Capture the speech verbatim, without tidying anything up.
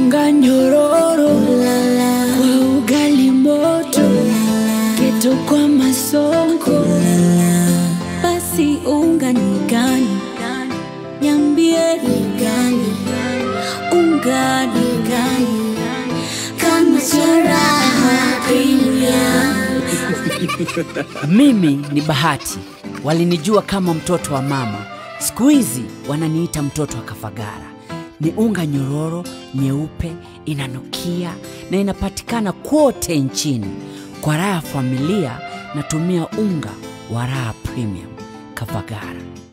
unga nyororo kwa ugali moto keto kwa masongo. Basi unga ni gani? Niambie ni gani? Unga ni gani? Kama Raha Premium. Mimi ni Bahati. Walinijua kama mtoto wa mama. Siku hizi wananiita mtoto wa Kafagara. Ni unga nyororo, nyeupe, inanukia na inapatikana kote nchini. Kwa raha familia natumia unga wa Raha Premium Kafagara.